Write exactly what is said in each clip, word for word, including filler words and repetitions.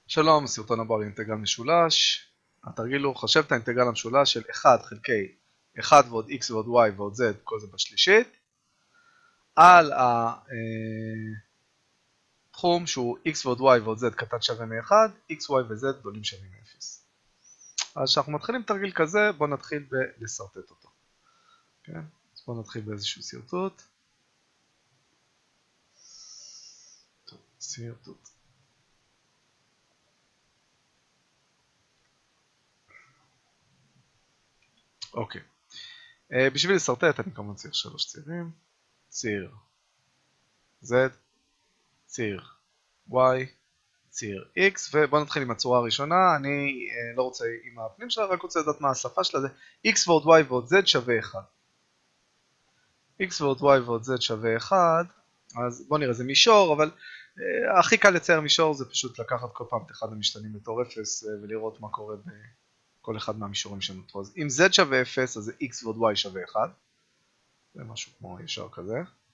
שלום, סרטון הבא לאינטגרל משולש. התרגיל הוא חשב את האינטגרל המשולש של אחד חלקי אחד ועוד x ועוד y ועוד z, כל זה בשלישית, על התחום שהוא x ועוד y ועוד z קטן שווה מ-אחד, x, y ו-z גדולים שווים מ-אפס. אז כשאנחנו מתחילים תרגיל כזה, בואו נתחיל בלסרטט אותו. כן? אז בואו נתחיל באיזשהו סרטוט. טוב, סרטוט. אוקיי. Uh, בשביל לסרטט אני כמובן צריך שלוש צירים. ציר Z, ציר Y, ציר X, ובואו נתחיל עם הצורה הראשונה. אני uh, לא רוצה עם הפנים שלה, רק רוצה לדעת מה השפה שלה. זה X ועוד Y ועוד Z שווה אחד. X ועוד Y ועוד Z שווה אחד. אז בואו נראה, זה מישור, אבל uh, הכי קל לצייר מישור זה פשוט לקחת כל פעם את אחד המשתנים בתור אפס uh, ולראות מה קורה ב... כל אחד מהמישורים שנותרו. אז אם z שווה אפס, אז זה x ועוד y שווה אחד. זה משהו כמו ישר כזה.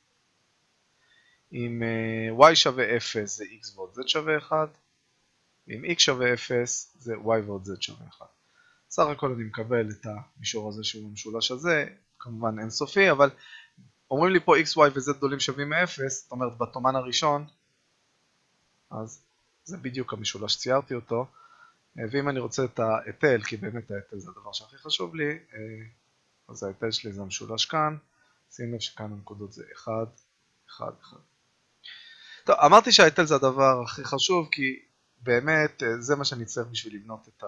אם y שווה אפס, זה x ועוד z שווה אחד. אם x שווה אפס, זה y ועוד z שווה אחד. סך הכל אני מקבל את המישור הזה שהוא המשולש הזה, כמובן אינסופי, אבל אומרים לי פה x, y ו-z גדולים שווים מ-אפס, זאת אומרת בתומן הראשון, אז זה בדיוק המשולש שציירתי אותו. ואם אני רוצה את ההיטל, כי באמת ההיטל זה הדבר שהכי חשוב לי, אז ההיטל שלי זה המשולש כאן. שים לב שכאן הנקודות זה אחד, אחד, אחד. טוב, אמרתי שההיטל זה הדבר הכי חשוב, כי באמת זה מה שאני צריך בשביל לבנות את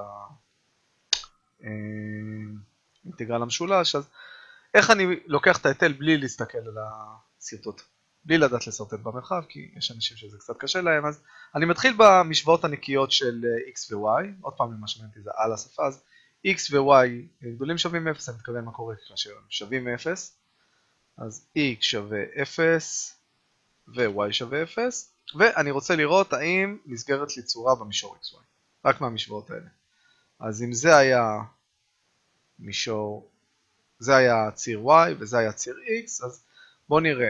האינטגרל המשולש. אז איך אני לוקח את ההיטל בלי להסתכל על הסרטוט? בלי לדעת לסרטט במרחב, כי יש אנשים שזה קצת קשה להם, אז אני מתחיל במשוואות הנקיות של x ו-y, עוד פעם למה שמנתי זה על השפה, אז x ו-y גדולים שווים מ-אפס, אני מתכוון מה קורה כאשר הם שווים מ-אפס, אז x שווה אפס ו-y שווה אפס, ואני רוצה לראות האם נסגרת לי צורה במישור xy, רק מהמשוואות האלה. אז אם זה היה מישור, זה היה ציר y וזה היה ציר x, אז בואו נראה,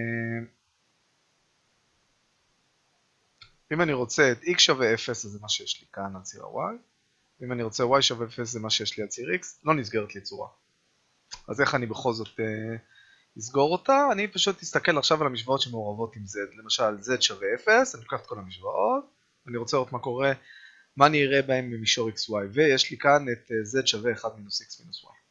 אם אני רוצה את x שווה אפס, אז זה מה שיש לי כאן על ציר ה-y, אם אני רוצה y שווה אפס, זה מה שיש לי על ציר x, לא נסגרת לי צורה. אז איך אני בכל זאת אסגור אותה? אני פשוט אסתכל עכשיו על המשוואות שמעורבות עם z, למשל z שווה אפס, אני לוקח את כל המשוואות, אני רוצה לראות מה קורה, מה אני אראה בהם במישור xy, ויש לי כאן את z שווה אחד מינוס x מינוס y.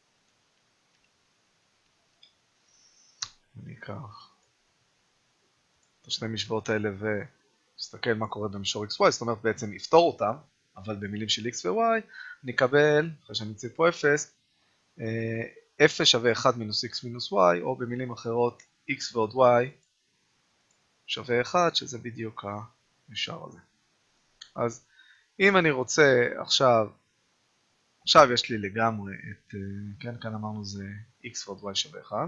אני אקח את השני משוואות האלה ונסתכל מה קורה במישור xy, זאת אומרת בעצם יפתור אותם, אבל במילים של x ו-y, אני אקבל, אחרי שאני אציב פה אפס, אפס שווה אחד מינוס x מינוס y, או במילים אחרות x ועוד y שווה אחד, שזה בדיוק המשאר הזה. אז אם אני רוצה עכשיו, עכשיו יש לי לגמרי את, כן, כאן אמרנו זה x ועוד y שווה אחד.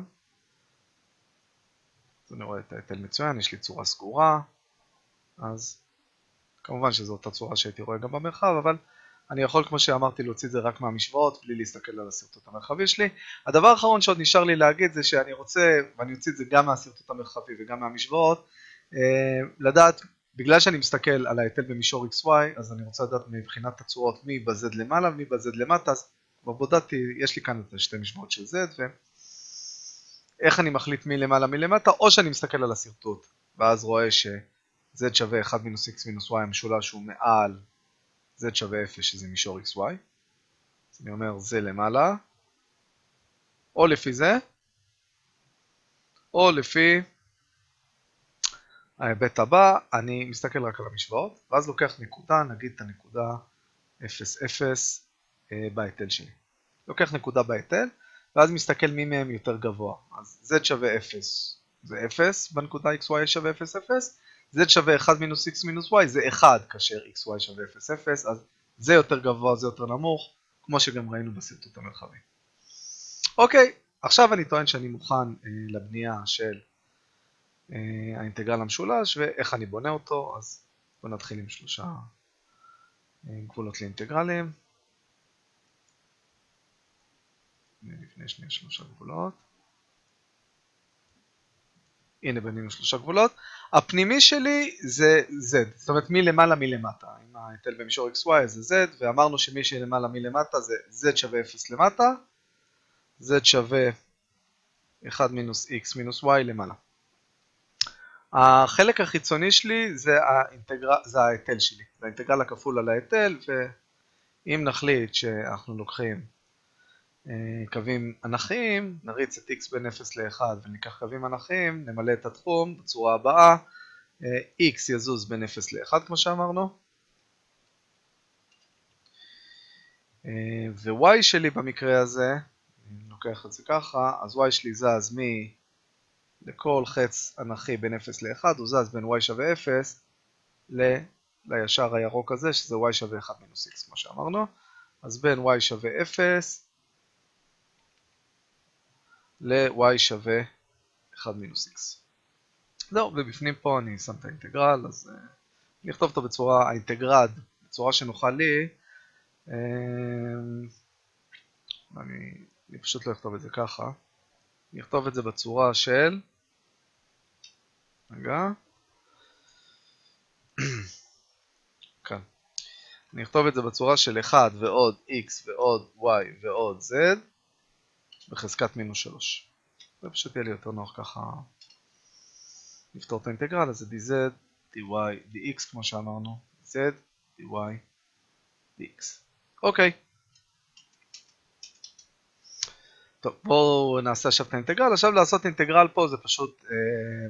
אז אני רואה את ההיטל מצוין, יש לי צורה סגורה, אז כמובן שזו אותה צורה שהייתי רואה גם במרחב, אבל אני יכול, כמו שאמרתי, להוציא את זה רק מהמשוואות, בלי להסתכל על הסרטוט המרחבי שלי. הדבר האחרון שעוד נשאר לי להגיד זה שאני רוצה, ואני אוציא את זה גם מהסרטוט המרחבי וגם מהמשוואות, לדעת, בגלל שאני מסתכל על ההיטל במישור xy, אז אני רוצה לדעת מבחינת הצורות מי בz למעלה ומי בz למטה, אז כבר בודדתי, יש לי כאן את שתי משוואות של z, ו... איך אני מחליט מי למעלה מי למטה, או שאני מסתכל על הסרטוט, ואז רואה ש-z שווה אחד מינוס x מינוס y, המשולש הוא מעל z שווה אפס, שזה מישור xy. אז אני אומר זה למעלה, או לפי זה, או לפי ההיבט הבא, אני מסתכל רק על המשוואות, ואז לוקח נקודה, נגיד את הנקודה אפס אפס בהיטל שלי. לוקח נקודה בהיטל, ואז מסתכל מי מהם יותר גבוה. אז z שווה אפס, זה אפס, בנקודה xy שווה אפס אפס, z שווה אחד מינוס x מינוס y, זה אחד כאשר xy שווה אפס אפס, אז זה יותר גבוה, זה יותר נמוך, כמו שגם ראינו בסרטוט המרחבי. אוקיי, עכשיו אני טוען שאני מוכן אה, לבנייה של אה, האינטגרל המשולש, ואיך אני בונה אותו, אז בואו נתחיל עם שלושה אה, גבולות לאינטגרלים. לפני שנייה שלושה גבולות. הנה בנינו שלושה גבולות. הפנימי שלי זה Z, זאת אומרת מלמעלה מלמטה. עם ההיטל במישור אקס וואי זה Z, ואמרנו שמי שלמעלה מלמטה זה Z שווה אפס למטה, Z שווה אחד מינוס X מינוס Y למעלה. החלק החיצוני שלי זה, האינטגר... זה ההיטל שלי, זה האינטגרל הכפול על ההיטל, ואם נחליט שאנחנו לוקחים קווים אנכיים, נריץ את x בין אפס ל-אחד וניקח קווים אנכיים, נמלא את התחום בצורה הבאה, x יזוז בין אפס ל-אחד כמו שאמרנו, ו-y שלי במקרה הזה, אני לוקח את זה ככה, אז y שלי זז מ... לכל חץ אנכי בין אפס ל-אחד, הוא זז בין y שווה אפס ל... לישר הירוק הזה, שזה y שווה אחד מינוס x כמו שאמרנו, אז בין y שווה אפס ל-y שווה אחד מינוס x. זהו, ובפנים פה אני שם את האינטגרל, אז uh, אני אכתוב אותו בצורה, האינטגרד, בצורה שנוכל לי, uh, אני, אני פשוט לא אכתוב את זה ככה, אני אכתוב את זה בצורה של, רגע, כאן, אני אכתוב את זה בצורה של אחד ועוד x ועוד y ועוד z, בחזקת מינוס שלוש. זה פשוט יהיה לי יותר נוח ככה לפתור את האינטגרל, אז זה dz, dy, dx כמו שאמרנו, z, dy, dx. אוקיי. טוב, בואו נעשה עכשיו את האינטגרל. עכשיו לעשות אינטגרל פה זה פשוט, אה,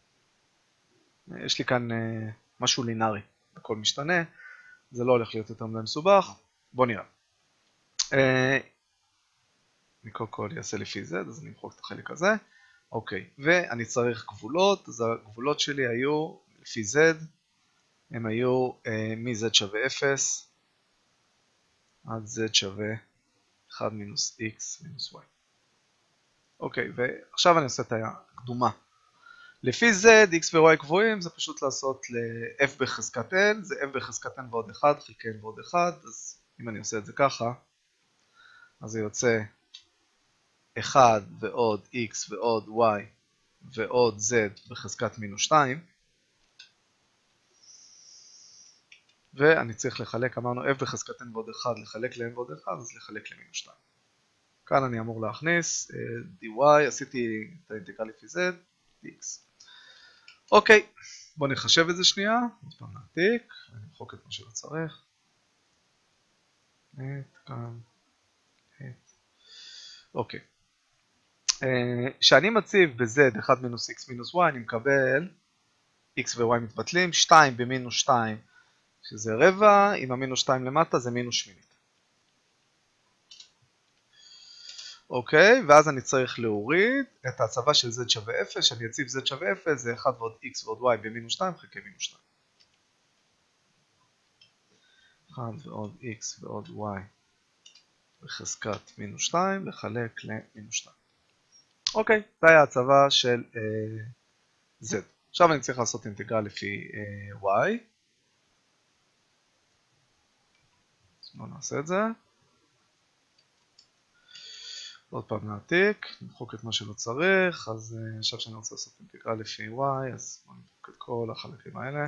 יש לי כאן אה, משהו לינארי, הכל משתנה, זה לא הולך להיות יותר מדי מסובך. בואו נראה. אה, אני קודם כל אעשה לפי Z, אז אני אמחוק את החלק הזה. אוקיי, ואני צריך גבולות, אז הגבולות שלי היו לפי Z, הם היו אה, מ-Z שווה אפס עד Z שווה אחד מינוס X מינוס Y. אוקיי, ועכשיו אני עושה את הקדומה. לפי Z, X ו-Y קבועים, זה פשוט לעשות ל-F בחזקת N, זה F בחזקת N ועוד אחד, חלקי N ועוד אחד, אז אם אני עושה את זה ככה, אז זה יוצא אחד ועוד x ועוד y ועוד z בחזקת מינוס שתיים, ואני צריך לחלק, אמרנו f בחזקת n ועוד אחד לחלק ל-n ועוד אחד, אז לחלק למינוס שתיים. כאן אני אמור להכניס dy, עשיתי את האינטגרל לפי z, dx. אוקיי, בואו נחשב את זה שנייה, עוד פעם נעתיק, נמחוק את מה שלא צריך. כאן, אוקיי. כשאני מציב ב-z אחד מינוס x מינוס y, אני מקבל x ו-y מתבטלים, שתיים במינוס שתיים, שזה רבע, עם המינוס שתיים למטה זה מינוס שמינית. אוקיי, ואז אני צריך להוריד את ההצבה של z שווה אפס, שאני אציב z שווה אפס, זה אחד ועוד x ועוד y במינוס שתיים חלקי מינוס שתיים. אחד ועוד x ועוד y בחזקת מינוס שתיים לחלק למינוס שתיים. אוקיי, זה היה הצבה של uh, z. עכשיו אני צריך לעשות אינטגרל לפי uh, y. אז בואו נעשה את זה. עוד פעם נעתיק, נמחוק את מה שלא צריך, אז uh, עכשיו שאני רוצה לעשות אינטגרל לפי y, אז בואו נמחוק את כל החלקים האלה.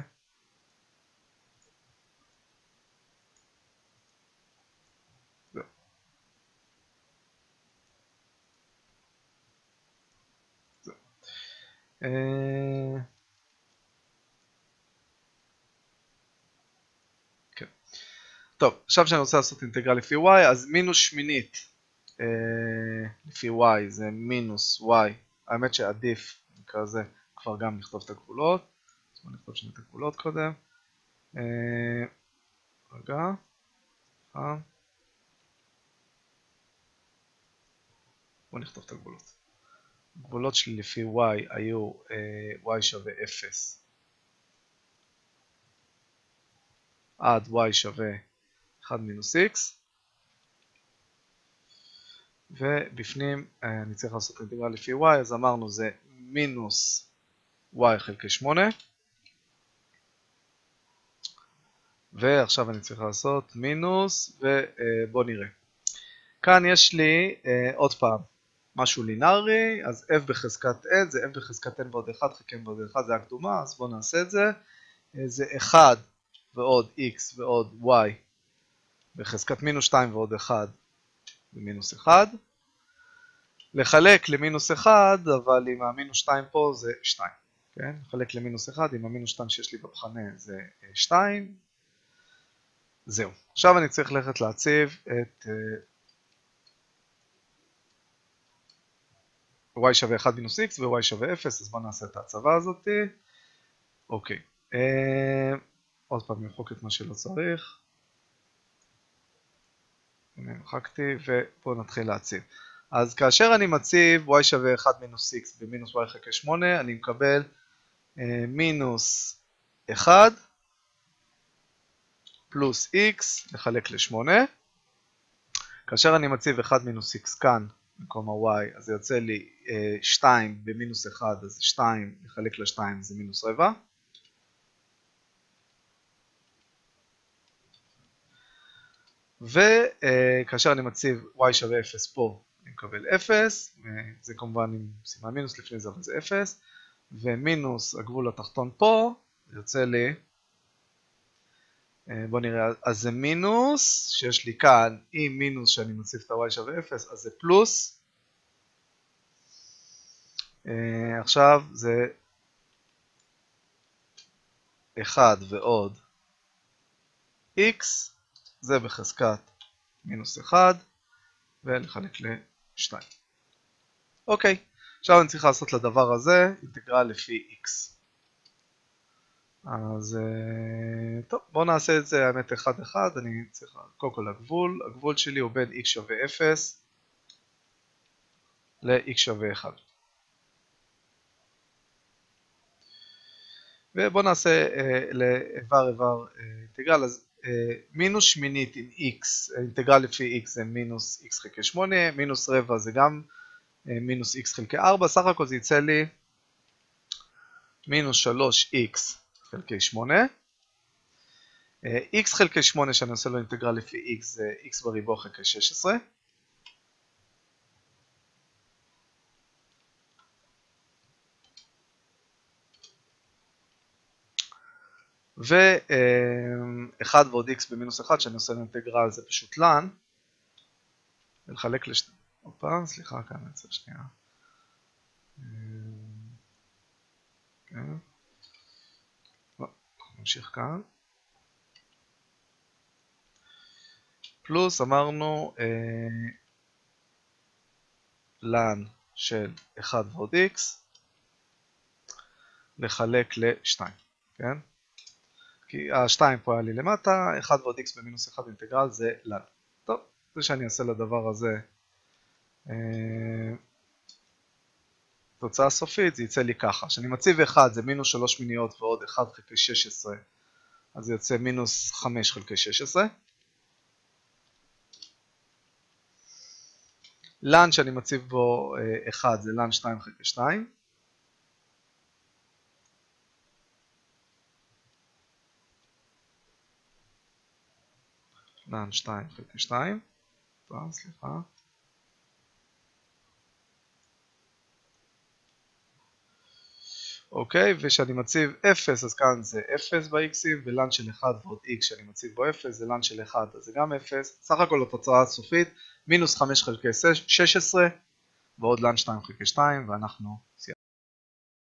כן. טוב, עכשיו שאני רוצה לעשות אינטגרל לפי y, אז מינוס שמינית לפי y זה מינוס y, האמת שעדיף נקרא זה כבר גם לכתוב את הגבולות, אז בוא נכתוב שני את הגבולות קודם. רגע, בוא נכתוב את הגבולות. הגבולות שלי לפי y היו uh, y שווה אפס עד y שווה אחד מינוס x, ובפנים uh, אני צריך לעשות אינטגרל לפי y, אז אמרנו זה מינוס y חלקי שמונה, ועכשיו אני צריך לעשות מינוס, ובוא uh, נראה. כאן יש לי uh, עוד פעם משהו לינארי, אז f בחזקת n זה f בחזקת n ועוד אחד חלקי n ועוד אחד, זה הקדומה, אז בואו נעשה את זה. זה אחד ועוד x ועוד y בחזקת מינוס שתיים ועוד אחד זה מינוס אחד. לחלק למינוס אחד, אבל עם המינוס שתיים פה זה שתיים. כן? לחלק למינוס אחד, עם המינוס שתיים שיש לי במחנה זה שתיים. זהו. עכשיו אני צריך ללכת להציב את y שווה אחד מינוס x ו-y שווה אפס, אז בואו נעשה את ההצבה הזאת. אוקיי. אה, עוד פעם נמחוק את מה שלא צריך. נמחקתי ובואו נתחיל להציב. אז כאשר אני מציב y שווה אחד מינוס x במינוס y חלקי שמונה, אני מקבל אה, מינוס אחד פלוס x לחלק ל-שמונה. כאשר אני מציב אחד מינוס x כאן במקום ה-y, אז זה יוצא לי אה, שתיים במינוס אחד, אז שתיים לחלק ל-שתיים זה מינוס רבע. וכאשר אני מציב y שווה אפס פה, אני מקבל אפס, זה כמובן עם סימן מינוס לפני זה, אבל זה אפס, ומינוס הגבול התחתון פה, זה יוצא לי, בואו נראה, אז זה מינוס, שיש לי כאן, עם מינוס שאני מציב את ה-y שווה אפס, אז זה פלוס, עכשיו זה אחד ועוד x, זה בחזקת מינוס אחד, ולחלק ל-שתיים. אוקיי, עכשיו אני צריך לעשות לדבר הזה אינטגרל לפי x. אז טוב, בואו נעשה את זה האמת אחד אחד, אני צריך קודם כל הגבול, הגבול שלי הוא בין x שווה אפס ל-x שווה אחד. ובואו נעשה לאיבר איבר אינטגרל, אז מינוס שמינית עם x, אינטגרל לפי x זה מינוס x חלקי שמונה, מינוס רבע זה גם מינוס x חלקי ארבע, סך הכל זה יצא לי מינוס שלוש x חלקי שמונה. x חלקי שמונה שאני עושה לו אינטגרל לפי x זה x בריבוע חלקי שש עשרה. ו-אחד ועוד x במינוס אחד שאני עושה לאינטגרל זה פשוט לן. ולחלק לשתי... אופה, סליחה, כאן נצא שנייה. כן. לא, נמשיך כאן. פלוס אמרנו לן של אחד ועוד x לחלק ל-שתיים, כן? כי ה-שתיים פה היה לי למטה, אחד ועוד x במינוס אחד אינטגרל זה לן. טוב, זה שאני אעשה לדבר הזה תוצאה סופית, זה יצא לי ככה. כשאני מציב אחד זה מינוס שלוש מיניות ועוד אחד חלקי שש עשרה, אז זה יוצא מינוס חמש חלקי שש עשרה. לן שאני מציב בו אחד זה לן שתיים חלקי שתיים. לן שתיים חלקי שתיים. טוב, סליחה. אוקיי, ושאני מציב אפס, אז כאן זה אפס ב-x'ים, ולן של אחד ועוד x שאני מציב בו אפס, זה לן של אחד, אז זה גם אפס. סך הכל התוצאה הסופית, מינוס חמש חלקי שש עשרה, ועוד לן שתיים חלקי שתיים, ואנחנו סיימנו.